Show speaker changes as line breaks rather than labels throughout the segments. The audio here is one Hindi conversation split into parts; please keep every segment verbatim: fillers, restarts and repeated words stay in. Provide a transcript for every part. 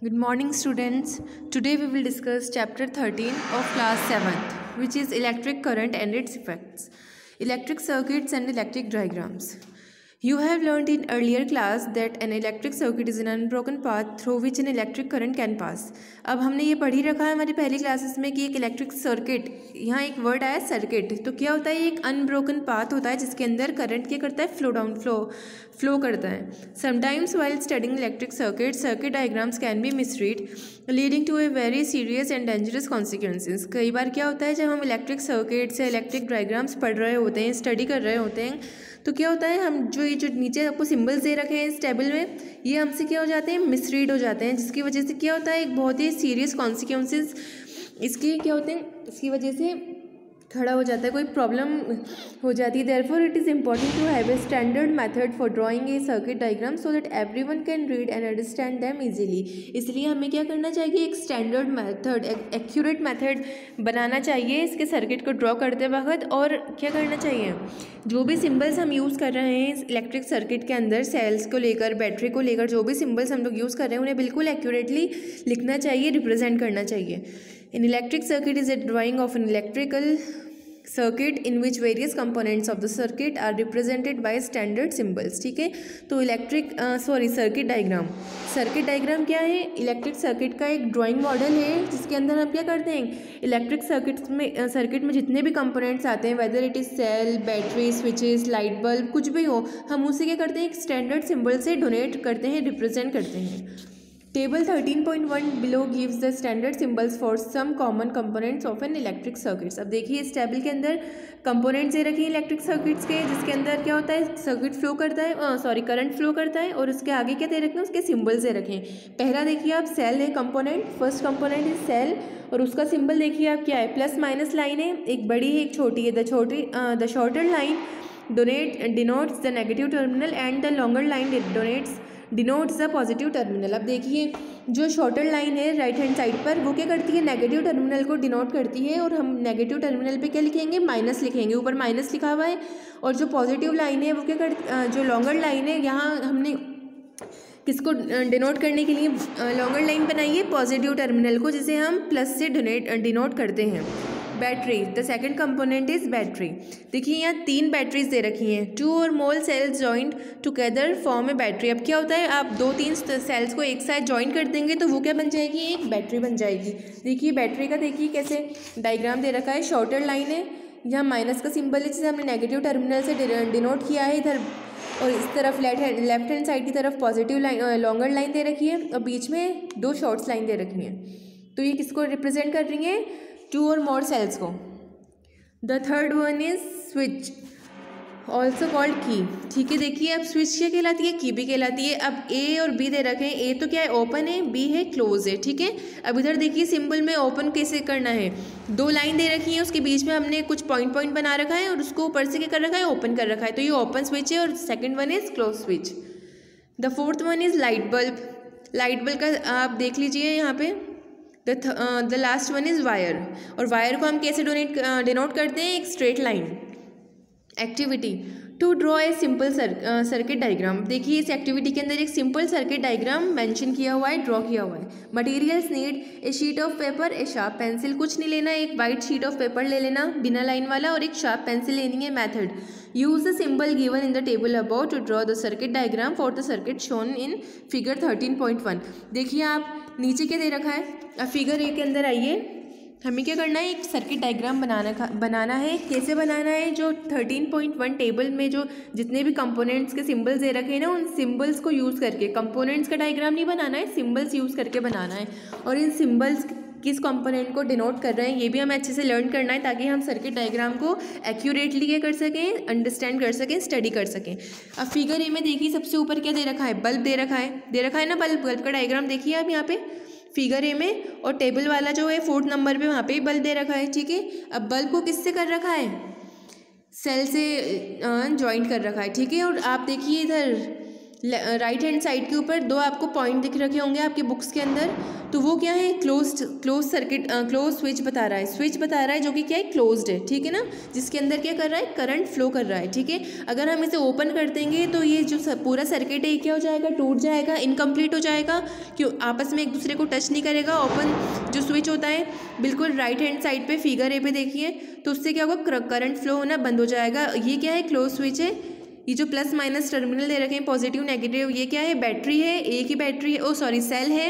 Good morning, students. Today we will discuss chapter thirteen of class seventh, which is electric current and its effects, electric circuits and electric diagrams. You have learned in earlier class that an electric circuit is an unbroken path through which an electric current can pass. अब हमने ये पढ़ ही रखा है हमारी पहली क्लासेस में कि एक इलेक्ट्रिक सर्किट, यहाँ एक वर्ड आया सर्किट, तो क्या होता है, एक अनब्रोकन पाथ होता है जिसके अंदर करंट क्या करता है, फ्लो डाउन फ्लो फ्लो करता है. Sometimes while studying electric circuit circuit diagrams can be misread leading to a very serious and dangerous consequences. कई बार क्या होता है, जब हम इलेक्ट्रिक सर्किट से इलेक्ट्रिक डायग्राम्स पढ़ रहे होते हैं, स्टडी कर रहे होते हैं, तो क्या होता है, हम जो ये जो नीचे आपको सिंबल्स दे रखे हैं इस टेबल में, ये हमसे क्या हो जाते हैं, मिसरीड हो जाते हैं, जिसकी वजह से क्या होता है, एक बहुत ही सीरियस कॉन्सिक्वेंसेस इसके क्या होते हैं, इसकी वजह से खड़ा हो जाता है, कोई प्रॉब्लम हो जाती है. Therefore it is important to have a standard method for drawing a circuit diagram so that everyone can read and understand them easily. इसलिए हमें क्या करना चाहिए, एक स्टैंडर्ड मेथड, एक्यूरेट मेथड बनाना चाहिए इसके सर्किट को ड्रॉ करते वक्त. और क्या करना चाहिए, जो भी सिम्बल्स हम यूज़ कर रहे हैं इलेक्ट्रिक सर्किट के अंदर, सेल्स को लेकर, बैटरी को लेकर, जो भी सिम्बल्स हम लोग यूज़ कर रहे हैं उन्हें बिल्कुल एक्यूरेटली लिखना चाहिए, रिप्रेजेंट करना चाहिए. An electric circuit is a drawing of an electrical circuit in which various components of the circuit are represented by standard symbols. ठीक है, तो electric sorry circuit diagram, circuit diagram क्या है, इलेक्ट्रिक सर्किट का एक ड्राइंग मॉडल है जिसके अंदर हम क्या करते हैं, इलेक्ट्रिक सर्किट में सर्किट में जितने भी कंपोनेंट्स आते हैं, whether it is cell, battery, switches, light bulb, कुछ भी हो, हम उसे क्या करते हैं, एक स्टैंडर्ड सिंबल से डोनेट करते हैं, रिप्रेजेंट करते हैं. Table thirteen point one below gives the standard symbols for some common components of an electric circuits. अब देखिए इस टेबल के अंदर कंपोनेंट्स दे रखे हैं इलेक्ट्रिक सर्किट्स के, जिसके अंदर क्या होता है, सर्किट फ्लो करता है, सॉरी करंट फ्लो करता है, और उसके आगे क्या दे रखे हैं, उसके सिंबल्स दे रखे हैं. पहला देखिए आप, सेल है component, first component is cell, और उसका सिंबल देखिए आप क्या है, प्लस माइनस लाइन है, एक बड़ी है एक छोटी है. द छोटी the shorter line donate denotes the negative terminal and the longer line donates denotes the positive terminal. अब देखिए जो शॉर्टर लाइन है राइट हैंड साइड पर, वो क्या करती है, नेगेटिव टर्मिनल को डिनोट करती है, और हम नेगेटिव टर्मिनल पे क्या लिखेंगे, माइनस लिखेंगे, ऊपर माइनस लिखा हुआ है. और जो पॉजिटिव लाइन है वो क्या कर, जो लॉन्गर लाइन है, यहाँ हमने किसको डिनोट करने के लिए लॉन्गर लाइन बनाई है, पॉजिटिव टर्मिनल को, जिसे हम प्लस से डिनोट डिनोट करते हैं. Battery, the second component is battery. देखिए यहाँ तीन बैटरीज दे रखी हैं, टू और more cells joined together form a battery. अब क्या होता है, आप दो तीन सेल्स को एक साथ जॉइन कर देंगे तो वो क्या बन जाएगी, एक बैटरी बन जाएगी. देखिए बैटरी का देखिए कैसे डायग्राम दे रखा है, शॉर्टर लाइन है, यहाँ माइनस का सिंबल है जिसे हमने नेगेटिव टर्मिनल से डिनोट किया है इधर, और इस तरफ left hand left hand side की तरफ पॉजिटिव लाइन लॉन्गर लाइन दे रखी है, और बीच में दो शॉर्ट्स लाइन दे रखी हैं. तो ये किसको रिप्रेजेंट कर रही है, टू और मोर सेल्स को. The third one is switch also called key. ठीक है, देखिए अब स्विच क्या कहलाती है, की भी कहलाती है. अब ए और बी दे रखे हैं, ए तो क्या है, ओपन है, बी है क्लोज है. ठीक है, अब इधर देखिए सिंबल में ओपन कैसे करना है, दो लाइन दे रखी है, उसके बीच में हमने कुछ पॉइंट पॉइंट बना रखा है, और उसको ऊपर से क्या कर रखा है, ओपन कर रखा है, तो ये ओपन स्विच है. और second one is close switch. The fourth one is light bulb. Light bulb का आप देख लीजिए यहाँ पे. The last one is wire, और वायर को हम कैसे डोनेट डिनोट करते हैं, एक straight line. Activity, to draw a simple circuit diagram. देखिए इस एक्टिविटी के अंदर एक सिंपल सर्किट डायग्राम मेंशन किया हुआ है, ड्रॉ किया हुआ है. Materials need a sheet of paper, a sharp pencil. कुछ नहीं लेना, एक वाइट शीट ऑफ पेपर ले लेना बिना लाइन वाला, और एक शार्प पेंसिल लेनी है. Method, use the symbol given in the table about to draw the circuit diagram for the circuit shown in figure thirteen point one. देखिए आप नीचे क्या दे रखा है, अब फिगर ए के अंदर आइए, हमें क्या करना है, एक सर्किट डायग्राम बनाना बनाना है. कैसे बनाना है, जो थर्टीन पॉइंट वन टेबल में जो जितने भी कंपोनेंट्स के सिंबल्स दे रखे हैं ना, उन सिंबल्स को यूज़ करके, कंपोनेंट्स का डायग्राम नहीं बनाना है, सिंबल्स यूज़ करके बनाना है. और इन सिंबल्स किस कंपोनेंट को डिनोट कर रहे हैं ये भी हमें अच्छे से लर्न करना है, ताकि हम सर्किट डायग्राम को एक्यूरेटली क्या कर सकें, अंडरस्टैंड कर सकें, स्टडी कर सकें. अब फिगर ए में देखिए सबसे ऊपर क्या दे रखा है, बल्ब दे रखा है, दे रखा है ना बल्ब. बल्ब का डायग्राम देखिए आप यहाँ पे फिगर ए में, और टेबल वाला जो है फोर्थ नंबर पे, वहाँ पे बल्ब दे रखा है. ठीक है, अब बल्ब को किससे कर रखा है, सेल से जॉइंट कर रखा है. ठीक है, और आप देखिए इधर राइट हैंड साइड के ऊपर दो आपको पॉइंट दिख रखे होंगे आपके बुक्स के अंदर, तो वो क्या है, closed close circuit close switch बता रहा है, स्विच बता रहा है जो कि क्या है, क्लोज्ड है, ठीक है ना, जिसके अंदर क्या कर रहा है, करंट फ्लो कर रहा है, ठीक है। अगर हम इसे ओपन कर देंगे तो ये जो पूरा सर्किट है क्या हो जाएगा, टूट जाएगा, इनकम्प्लीट हो जाएगा, क्यों, आपस में एक दूसरे को टच नहीं करेगा। ओपन जो स्विच होता है बिल्कुल राइट हैंड साइड पे फिगर ए पे देखिए, तो उससे क्या होगा, करंट फ्लो होना बंद हो जाएगा। ये क्या है, क्लोज स्विच है। ये जो प्लस माइनस टर्मिनल दे रखे हैं, पॉजिटिव नेगेटिव, ये क्या है, बैटरी है, एक ही बैटरी है, ओ सॉरी सेल है,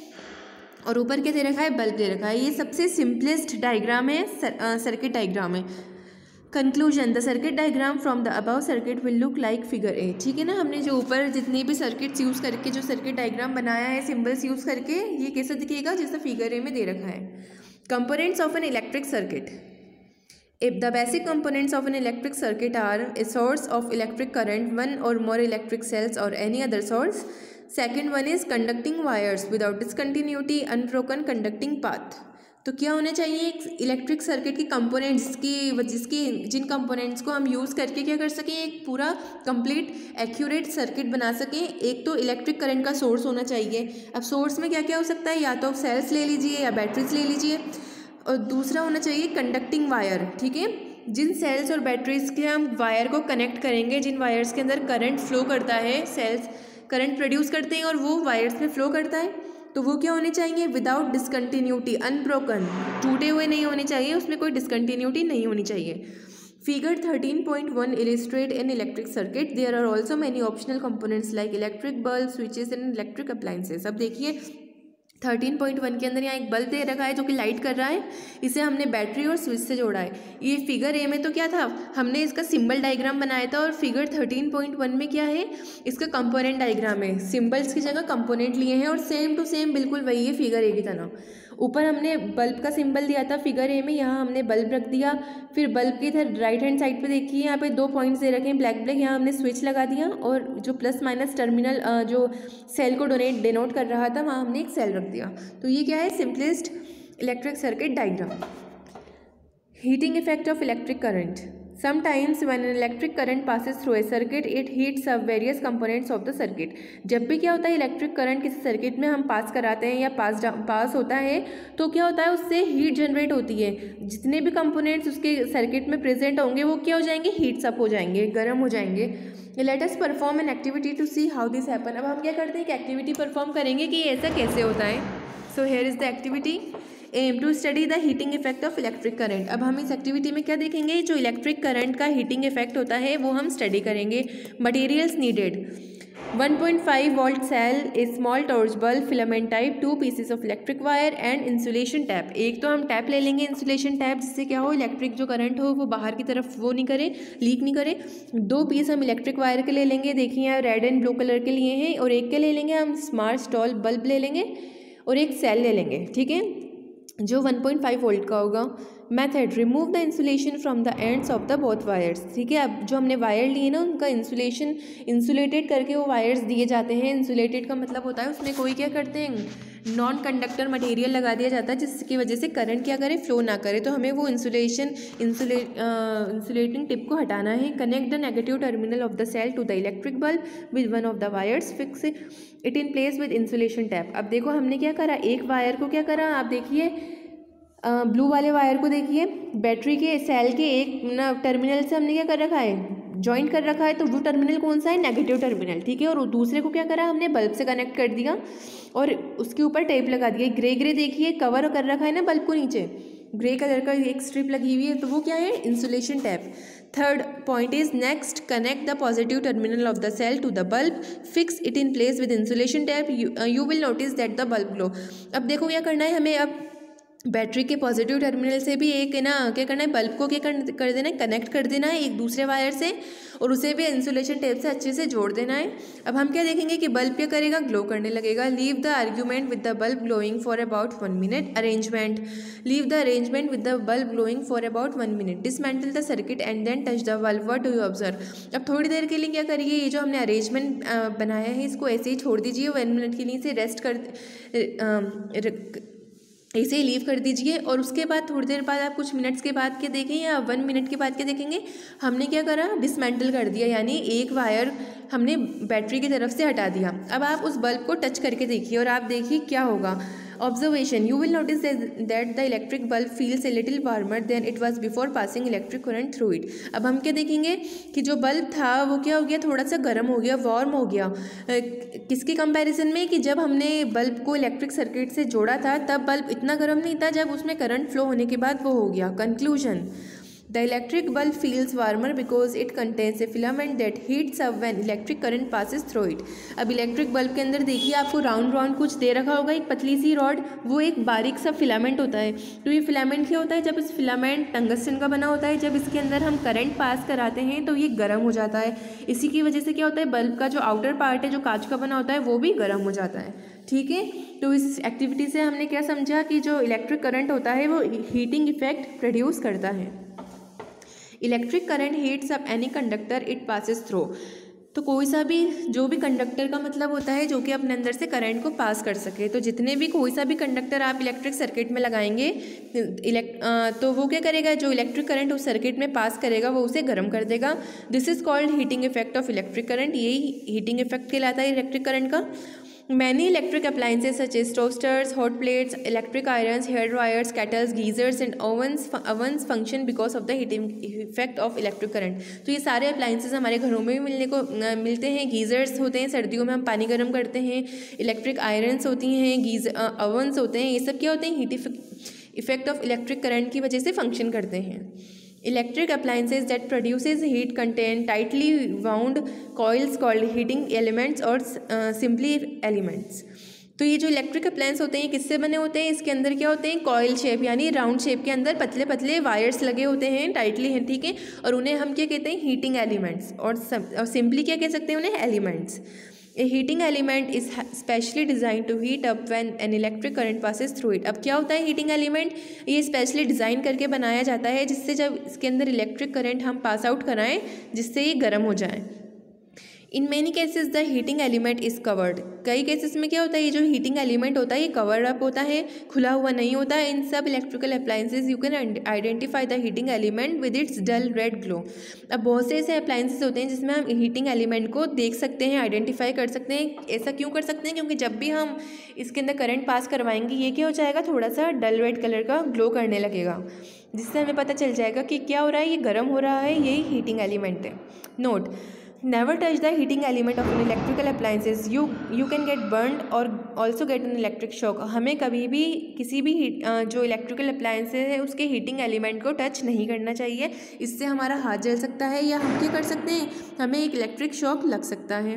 और ऊपर क्या दे रखा है, बल्ब दे रखा है। ये सबसे सिंपलेस्ट डायग्राम है, सर, सर्किट डायग्राम है। Conclusion, the circuit diagram from the above circuit will look like figure A, ठीक है ना। हमने जो ऊपर जितनी भी सर्किट्स यूज़ करके जो सर्किट डायग्राम बनाया है सिंबल्स यूज़ करके, ये कैसा दिखेगा, जैसा फिगर ए में दे रखा है। Components of an electric circuit, if the basic components of an electric circuit are a source of electric current, one or more electric cells or any other source. Second one is conducting wires without discontinuity, unbroken conducting path. तो क्या होने चाहिए, एक इलेक्ट्रिक सर्किट की कंपोनेंट्स की, जिसकी जिन कंपोनेंट्स को हम यूज़ करके क्या कर सकें, एक पूरा कंप्लीट एक्यूरेट सर्किट बना सकें। एक तो इलेक्ट्रिक करंट का सोर्स होना चाहिए। अब सोर्स में क्या क्या हो सकता है, या तो आप सेल्स ले लीजिए या बैटरीज ले लीजिए, और दूसरा होना चाहिए कंडक्टिंग वायर, ठीक है। जिन सेल्स और बैटरीज के हम वायर को कनेक्ट करेंगे, जिन वायर्स के अंदर करंट फ्लो करता है, सेल्स करंट प्रोड्यूस करते हैं और वो वायर्स में फ्लो करता है, तो वो क्या होने चाहिए, विदाउट डिसकंटिन्यूटी, अनब्रोकन, टूटे हुए नहीं होने चाहिए, उसमें कोई डिसकंटिन्यूटी नहीं होनी चाहिए। Figure thirteen point one illustrate an electric circuit. There are also many optional components like electric bulbs, switches and electric appliances. अब देखिए थर्टीन पॉइंट वन के अंदर यहाँ एक बल्ब दे रखा है जो कि लाइट कर रहा है, इसे हमने बैटरी और स्विच से जोड़ा है। ये फिगर ए में तो क्या था, हमने इसका सिंबल डायग्राम बनाया था, और फिगर थर्टीन पॉइंट वन में क्या है, इसका कंपोनेंट डायग्राम है, सिंबल्स की जगह कंपोनेंट लिए हैं, और सेम टू सेम बिल्कुल वही है फिगर ए की तरह। ऊपर हमने बल्ब का सिंबल दिया था फिगर ए में, यहाँ हमने बल्ब रख दिया, फिर बल्ब की इधर राइट हैंड साइड पे देखिए, यहाँ पे दो पॉइंट्स दे रखे हैं ब्लैक ब्लैक, यहाँ हमने स्विच लगा दिया, और जो प्लस माइनस टर्मिनल जो सेल को डोनेट डिनोट कर रहा था, वहाँ हमने एक सेल रख दिया। तो ये क्या है, simplest electric circuit diagram. Heating effect of electric current, Sometimes when an electric current passes through a circuit, it heats up various components of the circuit. जब भी क्या होता है, इलेक्ट्रिक करंट किसी सर्किट में हम पास कराते हैं या पास पास होता है, तो क्या होता है, उससे हीट जनरेट होती है। जितने भी कंपोनेंट्स उसके सर्किट में प्रेजेंट होंगे वो क्या हो जाएंगे, हीट्स अप हो जाएंगे, गर्म हो जाएंगे। Let us perform an activity to see how this happen. अब हम क्या करते हैं, कि एक्टिविटी परफॉर्म करेंगे कि ऐसा कैसे होता है। So here is the activity. Aim to study the heating effect of electric current. अब हम इस एक्टिविटी में क्या देखेंगे, जो इलेक्ट्रिक करंट का हीटिंग इफेक्ट होता है वो हम स्टडी करेंगे। Materials needed, one point five volt cell, a small torch bulb, filament type, two pieces of electric wire and insulation tape. एक तो हम टैप ले लेंगे इंसुलेशन टैप, जिससे क्या हो, इलेक्ट्रिक जो करंट हो वो बाहर की तरफ वो नहीं करे, लीक नहीं करे। दो पीस हम इलेक्ट्रिक वायर के ले लेंगे, देखिए यहाँ रेड एंड ब्लू कलर के लिए हैं, और एक के ले लेंगे हम स्मार्ट स्टॉल बल्ब ले लेंगे, और एक सेल ले लेंगे, ठीक है, जो वन पॉइंट फाइव वोल्ट का होगा। Method, remove the insulation from the ends of the both wires, ठीक है। अब जो हमने वायर लिए ना, उनका इंसुलेशन, इंसुलेटेड करके वो वायर्स दिए जाते हैं। इंसुलेटेड का मतलब होता है उसमें कोई क्या करते हैं, नॉन कंडक्टर मटेरियल लगा दिया जाता है, जिसकी वजह से करंट क्या करे, फ्लो ना करे। तो हमें वो इंसुलेशन इंसुलेट इंसुलेटिंग टिप को हटाना है। Connect the negative terminal of the cell to the electric bulb with one of the wires, fix it in place with insulation tape. अब देखो हमने क्या करा, एक वायर को क्या करा, आप देखिए ब्लू वाले वायर को देखिए, बैटरी के सेल के एक ना टर्मिनल से हमने क्या कर रखा है, जॉइंट कर रखा है। तो वो टर्मिनल कौन सा है, नेगेटिव टर्मिनल, ठीक है। और दूसरे को क्या करा, हमने बल्ब से कनेक्ट कर दिया और उसके ऊपर टेप लगा दिया। ग्रे ग्रे देखिए कवर कर रखा है ना बल्ब को, नीचे ग्रे कलर का एक स्ट्रिप लगी हुई है, तो वो क्या है, insulation tape. Third point is next, connect the positive terminal of the cell to the bulb, fix it in place with insulation tape, you will notice that the bulb glow. अब देखो क्या करना है हमें, अब बैटरी के पॉजिटिव टर्मिनल से भी एक है ना क्या करना है, बल्ब को क्या कर, कर देना है, कनेक्ट कर देना है एक दूसरे वायर से, और उसे भी इंसुलेशन टेप से अच्छे से जोड़ देना है। अब हम क्या देखेंगे कि बल्ब क्या करेगा, ग्लो करने लगेगा। Leave the argument with the bulb glowing for about one minute. Arrangement, leave the arrangement with the bulb glowing for about one minute. Dismantle the circuit and then touch the bulb, what do you observe. अब थोड़ी देर के लिए क्या करिए, ये जो हमने अरेंजमेंट बनाया है इसको ऐसे ही छोड़ दीजिए, वन मिनट के लिए इसे रेस्ट कर ऐसे ही लीव कर दीजिए। और उसके बाद थोड़ी देर बाद आप कुछ मिनट्स के बाद के देखें या वन मिनट के बाद के देखेंगे, हमने क्या करा, डिसमेंटल कर दिया, यानी एक वायर हमने बैटरी की तरफ से हटा दिया। अब आप उस बल्ब को टच करके देखिए और आप देखिए क्या होगा। Observation, you will notice that the electric bulb feels a little warmer than it was before passing electric current through it. अब हम क्या देखेंगे कि जो बल्ब था वो क्या हो गया, थोड़ा सा गर्म हो गया, वार्म हो गया। किसके कंपैरिजन में, कि जब हमने बल्ब को इलेक्ट्रिक सर्किट से जोड़ा था तब बल्ब इतना गर्म नहीं था, जब उसमें करंट फ्लो होने के बाद वो हो गया। Conclusion, the electric bulb feels warmer because it contains a filament that heats up when electric current passes through it. अब इलेक्ट्रिक बल्ब के अंदर देखिए आपको राउंड राउंड कुछ दे रखा होगा, एक पतली सी रॉड, वो एक बारीक सा फिलामेंट होता है। तो ये फिलामेंट क्या होता है, जब इस फिलामेंट टंगस्टन का बना होता है, जब इसके अंदर हम करंट पास कराते हैं तो ये गर्म हो जाता है। इसी की वजह से क्या होता है, बल्ब का जो आउटर पार्ट है जो कांच का बना होता है वो भी गर्म हो जाता है। ठीक है, तो इस एक्टिविटी से हमने क्या समझा कि जो इलेक्ट्रिक करंट होता है वो हीटिंग इफेक्ट प्रोड्यूस करता है। Electric current heats up any conductor it passes through. तो कोई सा भी, जो भी कंडक्टर का मतलब होता है जो कि अपने अंदर से करंट को पास कर सके। तो जितने भी, कोई सा भी कंडक्टर आप इलेक्ट्रिक सर्किट में लगाएंगे इलेक्ट तो वो क्या करेगा, जो इलेक्ट्रिक करंट उस सर्किट में पास करेगा वो उसे गर्म कर देगा। This is called heating effect of electric current. यही हीटिंग इफेक्ट कहलाता है इलेक्ट्रिक करंट का। Many electric appliances such as toasters, hot plates, electric irons, hair dryers, kettles, geysers and ovens ovens function because of the heating effect of electric current। तो ये सारे अप्लाइंसेस हमारे घरों में भी मिलने को मिलते हैं। गीजर्स होते हैं, सर्दियों में हम पानी गर्म करते हैं। इलेक्ट्रिक आयरन्स होती हैं, गीज ओवंस होते हैं। ये सब क्या होते हैं, heat effect of electric current की वजह से फंक्शन करते हैं। Electric appliances that produces heat contain tightly wound coils called heating elements or uh, simply elements। तो ये जो इलेक्ट्रिक अप्लायंस होते हैं किससे बने होते हैं, इसके अंदर क्या होते हैं, कॉयल शेप यानी राउंड शेप के अंदर पतले पतले वायर्स लगे होते हैं, टाइटली हैं, ठीक है। और उन्हें हम क्या कहते हैं, हीटिंग एलिमेंट्स, और सिंपली क्या कह सकते हैं उन्हें, elements. A heating element is specially designed to heat up when an electric current passes through it। अब क्या होता है हीटिंग एलिमेंट, ये स्पेशली डिज़ाइन करके बनाया जाता है जिससे जब इसके अंदर इलेक्ट्रिक करंट हम पास आउट कराएं जिससे ये गर्म हो जाए। In many cases the heating element is covered. कई केसेस में क्या होता है, ये जो हीटिंग एलिमेंट होता है ये कवर्ड अप होता है, खुला हुआ नहीं होता है। इन सब electrical appliances you can identify the heating element with its dull red glow. अब बहुत से ऐसे अप्लायंसेज होते हैं जिसमें हम हीटिंग एलिमेंट को देख सकते हैं, आइडेंटिफाई कर सकते हैं। ऐसा क्यों कर सकते हैं, क्योंकि जब भी हम इसके अंदर करंट पास करवाएंगे ये क्या हो जाएगा, थोड़ा सा डल रेड कलर का ग्लो करने लगेगा, जिससे हमें पता चल जाएगा कि क्या हो रहा है, ये गर्म हो रहा है, यही हीटिंग एलिमेंट है। Note, never touch the heating element of an electrical appliances, you you can get burned or also get an electric shock। हमें कभी भी किसी भी जो इलेक्ट्रिकल अप्लायंसेज है उसके हीटिंग एलिमेंट को टच नहीं करना चाहिए, इससे हमारा हाथ जल सकता है या हम क्या कर सकते हैं, हमें एक इलेक्ट्रिक शॉक लग सकता है।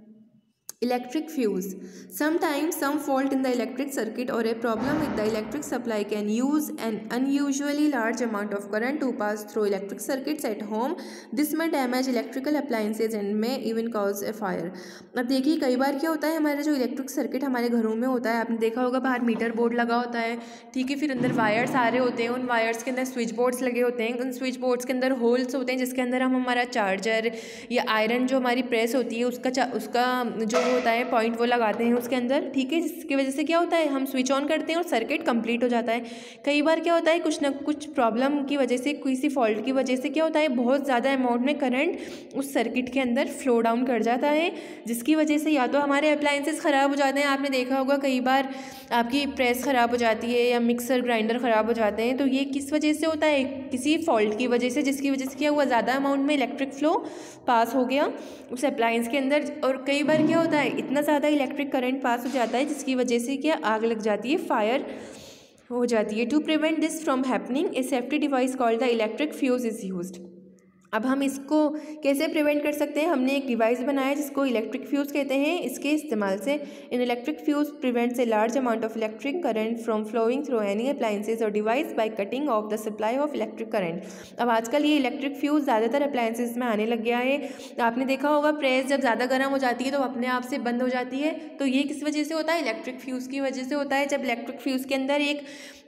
Electric fuse, sometimes some fault in the electric circuit or a problem with the electric supply can use an unusually large amount of current to pass through electric circuits at home। This may damage electrical appliances and may even cause a fire। अब देखिए कई बार क्या होता है, हमारे जो इलेक्ट्रिक सर्किट हमारे घरों में होता है, आपने देखा होगा बाहर मीटर बोर्ड लगा होता है, ठीक है, फिर अंदर वायर्स आ रहे होते हैं, उन वायर्स के अंदर स्विच बोर्ड्स लगे होते हैं, उन स्विच बोर्ड्स के अंदर होल्स होते हैं जिसके अंदर हम हमारा चार्जर या आयरन जो हमारी प्रेस होती है उसका उसका जो होता है पॉइंट वो लगाते हैं उसके अंदर, ठीक है, जिसकी वजह से क्या होता है, हम स्विच ऑन करते हैं और सर्किट कंप्लीट हो जाता है। कई बार क्या होता है, कुछ ना कुछ प्रॉब्लम की वजह से, किसी फॉल्ट की वजह से क्या होता है, बहुत ज़्यादा अमाउंट में करंट उस सर्किट के अंदर फ्लो डाउन कर जाता है, जिसकी वजह से या तो हमारे अप्लायंसेस ख़राब हो जाते हैं। आपने देखा होगा कई बार आपकी प्रेस ख़राब हो जाती है या मिक्सर ग्राइंडर ख़राब हो जाते हैं, तो ये किस वजह से होता है, किसी फॉल्ट की वजह से, जिसकी वजह से क्या हुआ, ज़्यादा अमाउंट में इलेक्ट्रिक फ्लो पास हो गया उस अप्लायंस के अंदर। और कई बार क्या होता है, इतना ज़्यादा इलेक्ट्रिक करंट पास हो जाता है जिसकी वजह से क्या आग लग जाती है, फायर हो जाती है। To prevent this from happening a safety device called the electric fuse is used. अब हम इसको कैसे प्रिवेंट कर सकते हैं, हमने एक डिवाइस बनाया जिसको इलेक्ट्रिक फ्यूज़ कहते हैं। इसके इस्तेमाल से in electric fuse prevents a large amount of electric current from flowing through any appliances or device by cutting off the supply of electric current. अब आजकल ये इलेक्ट्रिक फ्यूज़ ज़्यादातर अप्लायंसेज में आने लग गया है। आपने देखा होगा प्रेस जब ज़्यादा गर्म हो जाती है तो अपने आप से बंद हो जाती है, तो ये किस वजह से होता है, इलेक्ट्रिक फ्यूज़ की वजह से होता है। जब इलेक्ट्रिक फ्यूज़ के अंदर एक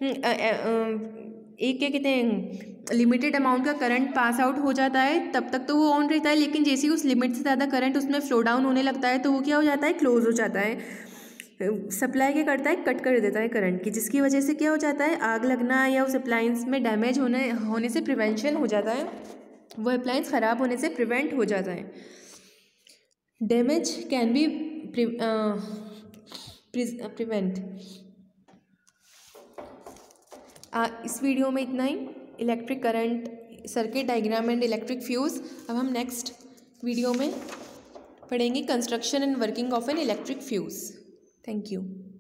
एक क्या कहते हैं लिमिटेड अमाउंट का करंट पास आउट हो जाता है तब तक तो वो ऑन रहता है, लेकिन जैसे ही उस लिमिट से ज़्यादा करंट उसमें फ्लो डाउन होने लगता है तो वो क्या हो जाता है, क्लोज हो जाता है। सप्लाई क्या करता है, कट कर देता है करंट की, जिसकी वजह से क्या हो जाता है, आग लगना या उस अप्लायंस में डैमेज होने होने से प्रिवेंशन हो जाता है, वो अप्लायंस ख़राब होने से प्रिवेंट हो जाता है। Damage can be prevent. इस वीडियो में इतना ही, electric current, circuit diagram and electric fuse. अब हम नेक्स्ट वीडियो में पढ़ेंगे construction and working of an electric fuse. Thank you.